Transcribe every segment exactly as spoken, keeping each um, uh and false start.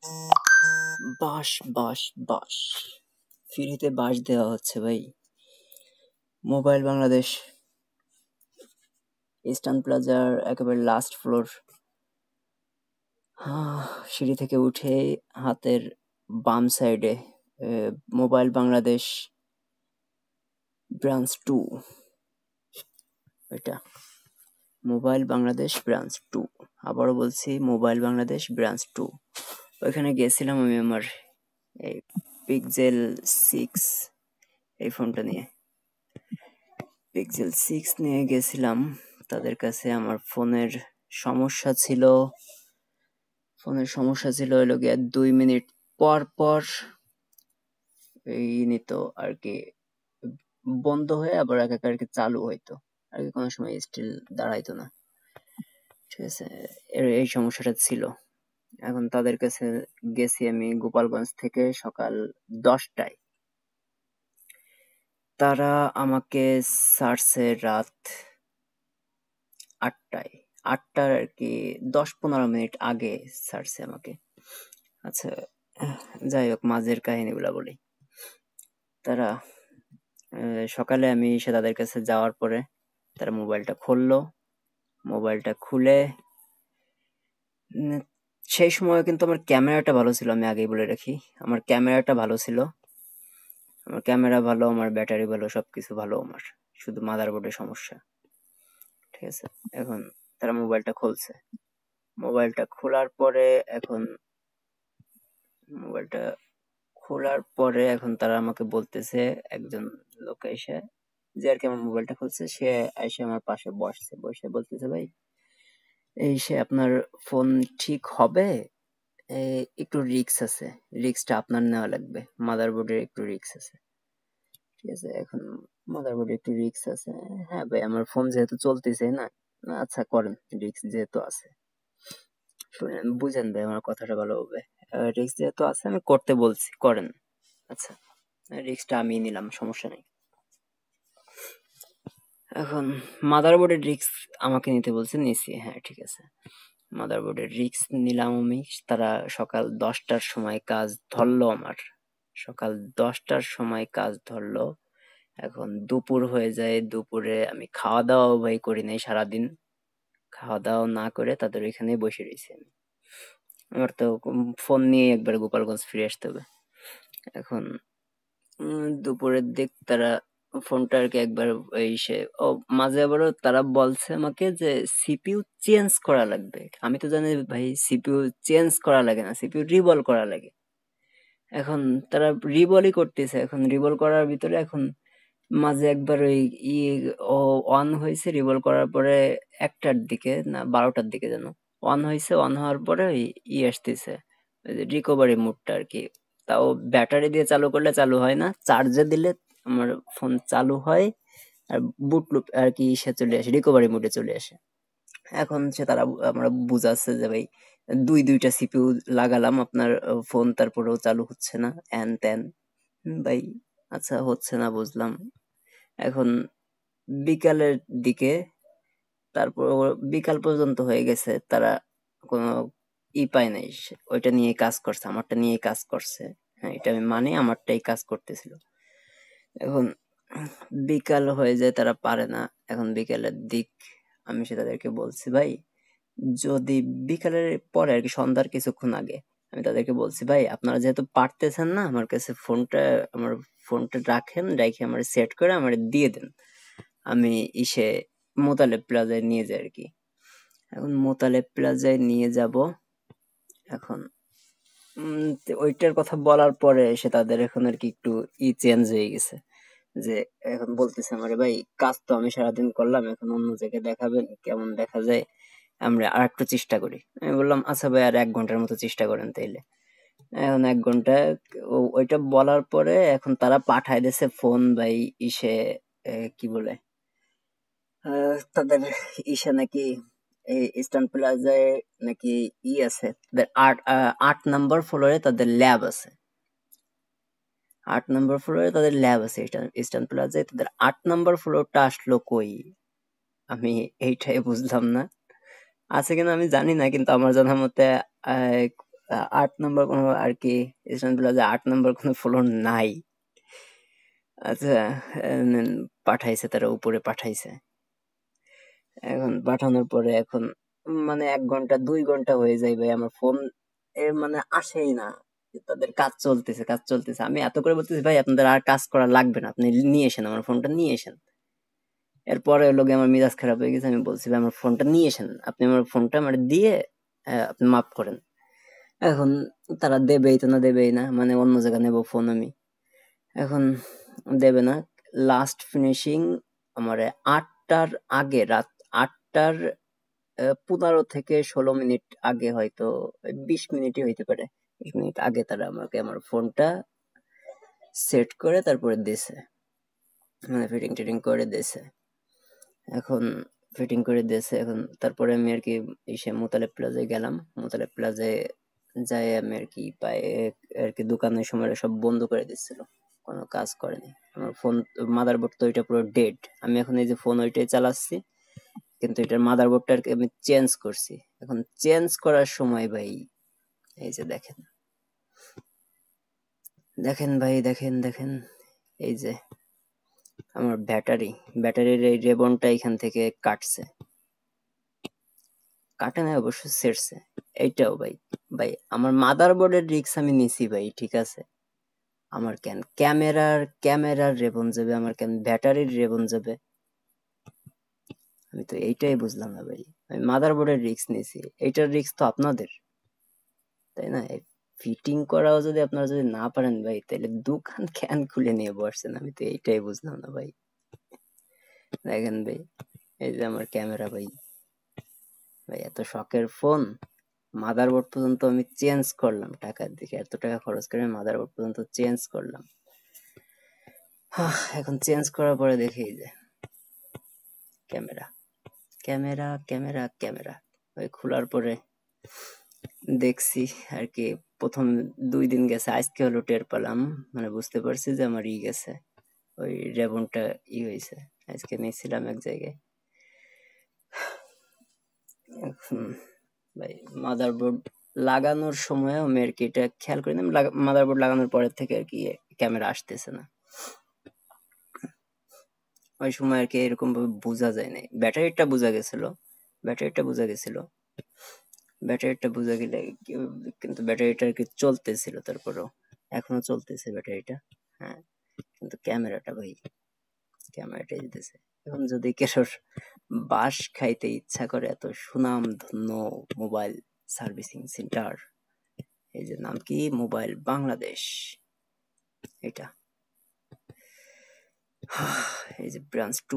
বাঁশ বাঁশ বাঁশ ফ্রিতে বাঁশ দেওয়া হচ্ছে ভাই। মোবাইল বাংলাদেশ ইস্টার্ন প্লাজার একেবারে লাস্ট ফ্লোর। সিঁড়ি থেকে উঠে হাতের বাম সাইডে মোবাইল বাংলাদেশ ব্রাঞ্চ টু, এটা মোবাইল বাংলাদেশ ব্রাঞ্চ টু। আবারও বলছি মোবাইল বাংলাদেশ ব্রাঞ্চ টু। ওইখানে গেছিলাম আমি আমার এই পিক্সেল সিক্স এই ফোনটা নিয়ে পিক্সেল সিক্স নিয়ে গেছিলাম তাদের কাছে। আমার ফোনের সমস্যা ছিল ফোনের সমস্যা ছিল হলো গিয়ে দুই মিনিট পর পর এই নিত আর কি, বন্ধ হয়ে আবার একা আর কি চালু হইতো আর কি, কোনো সময় স্টিল দাঁড়াইতো না। ঠিক আছে, এই সমস্যাটা ছিল। এখন তাদের কাছে গেছি আমি গোপালগঞ্জ থেকে সকাল দশটায়। তারা আমাকে ছাড়ছে রাত আটটায়। আটটার আর কি দশ পনেরো মিনিট আগে ছাড়ছে আমাকে। আচ্ছা, যাই হোক, মাঝের কাহিনীগুলা বলি। তারা সকালে আমি এসে তাদের কাছে যাওয়ার পরে তারা মোবাইলটা খুললো। মোবাইলটা খুলে সেই সময় কিন্তু আমার ক্যামেরাটা ভালো ছিল, আমি আগেই বলে রাখি। আমার ক্যামেরাটা ভালো ছিল, আমার ক্যামেরা ভালো, আমার ব্যাটারি ভালো, সবকিছু ভালো আমার, শুধু মাদারবোর্ডের সমস্যা। ঠিক আছে, এখন তারা মোবাইলটা খুলছে। মোবাইলটা খোলার পরে এখন মোবাইলটা খোলার পরে এখন তারা আমাকে বলতেছে, একজন লোক এসে যে আর কি আমার মোবাইলটা খুলছে, সে এসে আমার পাশে বসছে, বসে বলতেছে, ভাই এই সে আপনার ফোন ঠিক হবে, একটু রিস্ক আছে, রিস্কটা আপনার নেওয়া লাগবে, মাদারবোর্ডের একটু রিস্ক আছে। ঠিক আছে, এখন মাদারবোর্ডে একটু রিস্ক আছে। হ্যাঁ ভাই, আমার ফোন যেহেতু চলতেছে না, আচ্ছা করেন, রিস্ক যেহেতু আছে, শুনেন বুঝেন ভাই আমার কথাটা ভালোভাবে। রিস্ক যেহেতু আছে আমি করতে বলছি, করেন। আচ্ছা, রিস্কটা আমি নিলাম, সমস্যা নেই। এখন মাদারবোর্ডের রিস্ক আমাকে নিতে বলছে, নিছি, হ্যাঁ ঠিক আছে। মাদারবোর্ডের রিস্ক নিলাম আমি। তারা সকাল দশটার সময় কাজ ধরলো আমার, সকাল দশটার সময় কাজ ধরলো। এখন দুপুর হয়ে যায়, দুপুরে আমি খাওয়া দাওয়া ভাই করি নাই সারাদিন, খাওয়া দাওয়া না করে তাদের ওইখানে বসে রয়েছি আমি। আমার তো ফোন নিয়ে একবার গোপালগঞ্জ ফিরে আসতে হবে। এখন দুপুরের দিক তারা ফোনটা আর কি একবার এসে, ও মাঝে আবারও তারা বলছে আমাকে যে সিপিইউ চেঞ্জ করা লাগবে। আমি তো জানি ভাই সিপিইউ চেঞ্জ করা লাগে না, সিপিইউ রিবল করা লাগে। এখন তারা রিবলই করতেছে। এখন রিবল করার ভিতরে এখন মাঝে একবার ওই ই ও অন হয়েছে, রিবল করার পরে একটার দিকে না বারোটার দিকে যেন অন হয়েছে। অন হওয়ার পরে ওই ই আসতেছে রিকভারি মুডটা আর কি। তাও ব্যাটারি দিয়ে চালু করলে চালু হয় না, চার্জে দিলে আমার ফোন চালু হয় আর বুট লুপ আর কি সে চলে আসে, রিকভারি মুডে চলে আসে। এখন সে তারা আমরা বুঝাচ্ছে যে ভাই দুই দুইটা সিপিইউ লাগালাম আপনার ফোন, তারপরেও চালু হচ্ছে না, এন তেন। ভাই আচ্ছা হচ্ছে না বুঝলাম। এখন বিকালের দিকে, তারপর বিকাল পর্যন্ত হয়ে গেছে, তারা কোনো ই পায় নাই, ওইটা নিয়ে কাজ করছে, আমারটা নিয়ে কাজ করছে। হ্যাঁ এটা আমি মানি, আমারটাই কাজ করতেছিল। এখন বিকাল হয়ে যায়, তারা পারে না। এখন বিকালের দিক আমি সে তাদেরকে বলছি, ভাই যদি বিকালের পরে আর কি সন্ধ্যার কিছুক্ষণ আগে আমি তাদেরকে বলছি, ভাই আপনারা যেহেতু পারতেছেন না, আমার কাছে ফোনটা আমার ফোনটা রাখেন, রেখে আমার সেট করে আমার দিয়ে দেন, আমি ইসে মোতালেব প্লাজায় নিয়ে যাই আর কি। এখন মোতালেব প্লাজায় নিয়ে যাব। এখন ওইটার কথা বলার পরে এসে তাদের এখন আর কি একটু ই চেঞ্জ হয়ে গেছে, যে এখন বলতেছে আমারে, ভাই কাজ তো আমি সারাদিন করলাম, এখন অন্য জায়গায় দেখাবেন, কেমন দেখা যায়, আমরা আর একটু চেষ্টা করি। আমি বললাম আচ্ছা ভাই আর এক ঘন্টার মতো চেষ্টা করেন তাইলে। এখন এক ঘন্টা ওইটা বলার পরে এখন তারা পাঠায় দিয়েছে ফোন ভাই ইসে কি বলে তাদের ইসে নাকি ইস্টার্ন প্লাজায় নাকি ই আছে, তাদের আট আট নাম্বার ফ্লোরে তাদের ল্যাব আছে, আট নাম্বার ফ্লোরে তাদের ল্যাব আছে ইস্টার্ন প্লাজায়। তাদের আট নাম্বার ফ্লোরটা আসলো কই, আমি এইটাই বুঝলাম না। আছে কিনা আমি জানি না, কিন্তু আমার জানার মতে আ- আট নম্বর কোনো আর কি ইসলাম প্লাজা আট নম্বর কোনো ফ্লোর নাই। আচ্ছা, উম, পাঠাইছে, তারা উপরে পাঠাইছে। এখন পাঠানোর পরে এখন মানে এক ঘন্টা দুই ঘন্টা হয়ে যায় ভাই, আমার ফোন এ মানে আসেই না। তাদের কাজ চলতেছে, কাজ চলতেছে, আমি এত করে বলতেছি ভাই আপনাদের আর কাজ করা লাগবে না, আপনি নিয়ে এসেন আমার ফোনটা, নিয়ে এসেন। এরপরে হলো গিয়ে আমার মেজাজ খারাপ হয়ে গেছে, আমি বলছি ভাই আমার ফোনটা নিয়ে এসেন, আপনি আমার ফোনটা আমার দিয়ে আহ, আপনি মাফ করেন। এখন তারা দেবেই তো না, দেবেই না, মানে অন্য জায়গায় নেবো ফোন আমি। এখন দেবে না। লাস্ট ফিনিশিং আমার আটটার আগে, রাত আটটার আহ, পনেরো থেকে ষোলো মিনিট আগে, হয়তো বিশ মিনিটই হইতে পারে, বিশ মিনিট আগে তারা আমাকে আমার ফোনটা সেট করে তারপরে দিছে, মানে ফিটিং টিটিং করে দিছে। এখন ফিটিং করে দিয়েছে, এখন তারপরে আমি আর কি এসে মোতালেব প্লাজায় গেলাম। মোতালেব প্লাজায় যাই আমি আর কি পাই আর কি দোকানের সময় সব বন্ধ করে দিচ্ছিল, কোনো কাজ করেনি। আমার ফোন মাদারবোর্ড তো ওইটা পুরো ডেড। আমি এখন এই যে ফোন ওইটাই চালাচ্ছি, কিন্তু এটার মাদারবোর্ডটা আর কি আমি চেঞ্জ করছি। এখন চেঞ্জ করার সময় ভাই এই যে দেখেন, দেখেন ভাই, দেখেন দেখেন, এই যে আমার ব্যাটারি, ব্যাটারির এই রেবনটা এখান থেকে কাটছে, কাটে নাই অবশ্য, ছেড়ছে। এইটাও ভাই, ভাই আমার মাদারবোর্ডের রিস্ক আমি নিছি ভাই, ঠিক আছে। আমার কেন ক্যামেরার ক্যামেরার রেবন যাবে, আমার কেন ব্যাটারির রেবন যাবে, আমি তো এইটাই বুঝলাম না ভাই। আমি মাদারবোর্ডের রিস্ক নিছি, এইটার রিস্ক তো আপনাদের, তাই না? ফিটিং করাও যদি আপনারা যদি না পারেন ভাই, তাহলে দোকান কেন খুলে নিয়ে বসছেন, আমি তো এইটাই বুঝলাম না ভাই। দেখেন ভাই, এই যে আমার ক্যামেরা ভাই, ভাই এত শখের ফোন, মাদারবোর্ড পর্যন্ত আমি চেঞ্জ করলাম, টাকার দিকে এত টাকা খরচ করে মাদারবোর্ড পর্যন্ত চেঞ্জ করলাম। হাহ, এখন চেঞ্জ করার পরে দেখি যে ক্যামেরা ক্যামেরা ক্যামেরা ক্যামেরা ওই খোলার পরে দেখছি আর কি, প্রথম দুই দিন গেছে, আজকে হলো টের পেলাম, মানে বুঝতে পারছি যে আমার ই গেছে, ওই রেবনটা ই হয়েছে। আজকে নিয়েছিলাম এক জায়গায়। এখন ভাই মাদারবোর্ড লাগানোর সময় আমি আর কি এটা খেয়াল করি না, মাদারবোর্ড লাগানোর পরের থেকে আর কি ক্যামেরা আসতেছে না। ওই সময় আর কি এরকম ভাবে বোঝা যায় নাই, ব্যাটারিটা বোঝা গেছিল, ব্যাটারিটা বোঝা গেছিল ব্যাটারিটা বোঝা গেলে কিন্তু ব্যাটারিটা আর কি চলতেছিল, তারপরেও এখনো চলতেছে ব্যাটারিটা, হ্যাঁ। কিন্তু ক্যামেরাটা ভাই, ক্যামেরাটা দিতেছে। এখন যদি কেশর বাঁশ খাইতে ইচ্ছা করে, এত সুনাম ধন্য মোবাইল সার্ভিসিং সেন্টার, এই যে নাম কি, মোবাইল বাংলাদেশ, এটা এই যে ব্রাঞ্চ টু।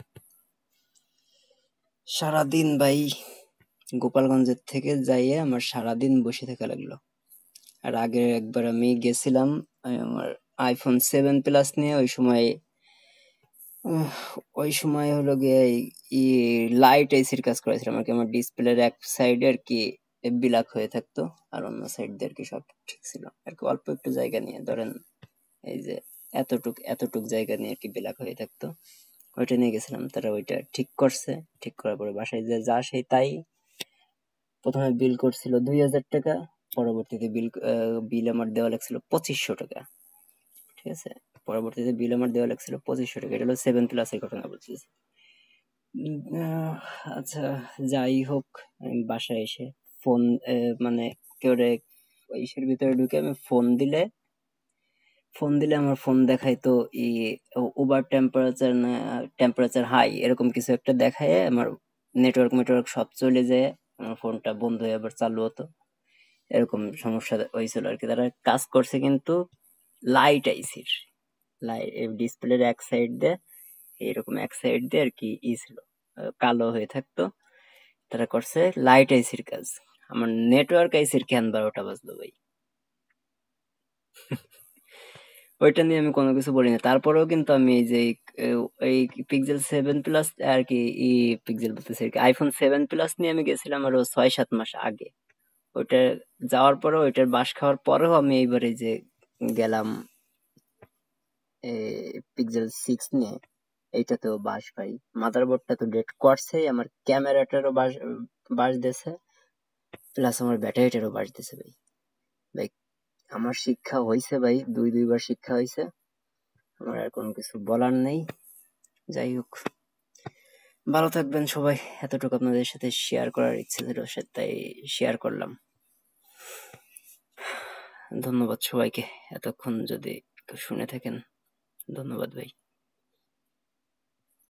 সারাদিন ভাই গোপালগঞ্জের থেকে যাইয়ে আমার সারাদিন বসে থাকা লাগলো। আর আগে একবার আমি গেছিলাম আমার আইফোন সেভেন প্লাস নিয়ে, ওই সময় উহ, ওই সময় হলো গিয়ে ই লাইট এসির কাজ করেছিলাম আর কি, আমার ডিসপ্লের এক সাইডে আর কি ব্ল্যাক হয়ে থাকতো, আর অন্য সাইড দিয়ে আর কি সব ঠিক ছিল আর কি, অল্প একটু জায়গা নিয়ে, ধরেন এই যে এতটুক এতটুক জায়গা নিয়ে আর কি ব্ল্যাক হয়ে থাকতো। ওইটা নিয়ে গেছিলাম, তারা ওইটা ঠিক করছে, ঠিক করার পরে বাসায় যে যা সেই তাই। প্রথমে বিল করছিল দুই হাজার টাকা, পরবর্তীতে বিল বিল আমার দেওয়া লাগছিল পঁচিশশো টাকা, ঠিক আছে। পরবর্তীতে বিল আমার দেওয়া লাগছিল পঁচিশশো টাকা, এটা হলো সেভেন প্লাসের ঘটনা বলছিস। উম, আহ, আচ্ছা, যাই হোক, আমি বাসায় এসে ফোন মানে কেউ ইসের ভিতরে ঢুকে আমি ফোন দিলে ফোন দিলে আমার ফোন দেখাইতো ই ওভার টেম্পারেচার না টেম্পারেচার হাই, এরকম কিছু একটা দেখায়, আমার নেটওয়ার্ক নেটওয়ার্ক সব চলে যায়, আমার ফোনটা বন্ধ হয়ে আবার চালু হতো, এরকম সমস্যা হয়েছিল আর কি। তারা কাজ করছে কিন্তু লাইট আইসির, লাইট ডিসপ্লের এক সাইড দিয়ে, এরকম এক সাইড দিয়ে আর কি ই ছিল, আহ, কালো হয়ে থাকতো। তারা করছে লাইট আইসির কাজ, আমার নেটওয়ার্ক আইসির কেন বারোটা বাজলো ভাই। ওইটা নিয়ে আমি কোনো কিছু বলি না, তারপরেও কিন্তু আমি এই যে আহ, এই পিক্সেল সেভেন প্লাস আর কি ই পিক্সেল বলতেছি আর কি আইফোন সেভেন প্লাস নিয়ে আমি গেছিলাম আরো ছয় সাত মাস আগে। ওইটা যাওয়ার পরেও, ওইটার বাস খাওয়ার পরেও আমি এইবারে যে গেলাম পিক্সেল সিক্স নিয়ে, এইটাতেও বাস ভাই। মাদারবোর্ডটা তো ডেট করছেই, আমার ক্যামেরাটারও বাস বাস দিয়েছে, প্লাস আমার ব্যাটারিটারও বাস দিয়েছে ভাই। ভাই আমার শিক্ষা হয়েছে ভাই, দুই দুইবার শিক্ষা হয়েছে, আমার আর কোনো কিছু বলার নেই। যাই হোক, ভালো থাকবেন সবাই। এতটুকু আপনাদের সাথে শেয়ার করার ইচ্ছে ছিল, তাই শেয়ার করলাম। ধন্যবাদ সবাইকে, এতক্ষণ যদি শুনে থাকেন, ধন্যবাদ ভাই।